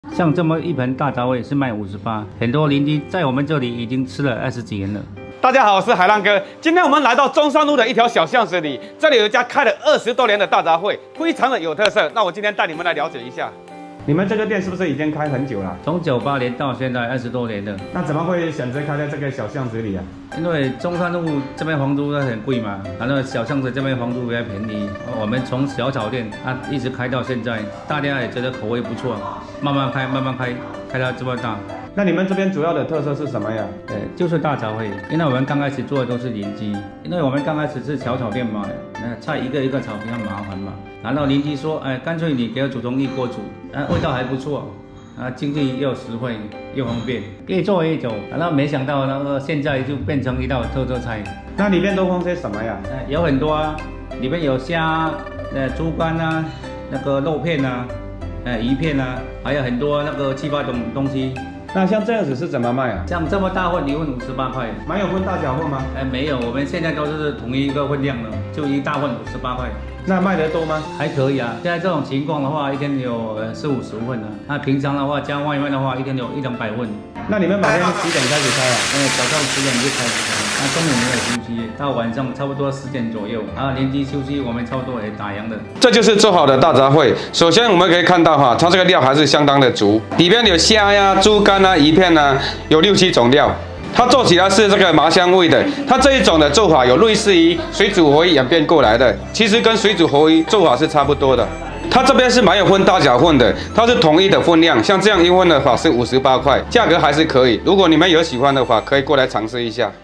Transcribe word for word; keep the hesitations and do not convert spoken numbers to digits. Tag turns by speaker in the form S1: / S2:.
S1: 像这么一盆大杂烩是卖五十八，很多邻居在我们这里已经吃了二十几年了。
S2: 大家好，我是海浪哥。今天我们来到中山路的一条小巷子里，这里有一家开了二十多年的大杂烩，非常的有特色。那我今天带你们来了解一下。你们这个店是不是已经开很久了？
S1: 从九八年到现在二十多年了。
S2: 那怎么会选择开在这个小巷子里啊？
S1: 因为中山路这边房租很贵嘛，然后小巷子这边房租比较便宜。我们从小炒店啊一直开到现在，大家也觉得口味不错，慢慢开，慢慢开，开到这么大。
S2: 那你们这边主要的特色是什么呀？
S1: 呃，就是大杂烩，因为我们刚开始做的都是邻居，因为我们刚开始是小炒店嘛，那菜一个一个炒比较麻烦嘛。然后邻居说，哎，干脆你给我煮同一锅煮，啊，味道还不错，啊，经济又实惠又方便，越做越久。然后没想到那个现在就变成一道特色菜。
S2: 那里面都放些什么呀？
S1: 呃，有很多啊，里面有虾、呃猪肝啊，那个肉片啊，呃鱼片啊，还有很多那个七八种东西。
S2: 那像这样子是怎么卖啊？
S1: 像这么大份一份五十八块，
S2: 没有分大小份吗？
S1: 哎，没有，我们现在都是同一个分量的，就一大份五十八块。
S2: 那卖得多吗？
S1: 还可以啊。现在这种情况的话，一天有呃四五十份啊。那平常的话，加外卖的话，一天有一两百份。
S2: 那你们每天几点开始开啊？
S1: 呃，早上十点就开始开，那中午没有休息，到晚上差不多十点左右，然后邻居休息，我们差不多也打烊的。
S2: 这就是做好的大杂烩。首先我们可以看到哈，它这个料还是相当的足，里边有虾呀、猪肝啊、鱼片啊，有六七种料。它做起来是这个麻香味的，它这一种的做法有类似于水煮活鱼演变过来的，其实跟水煮活鱼做法是差不多的。它这边是没有分大小份的，它是统一的分量，像这样一份的话是五十八块，价格还是可以。如果你们有喜欢的话，可以过来尝试一下。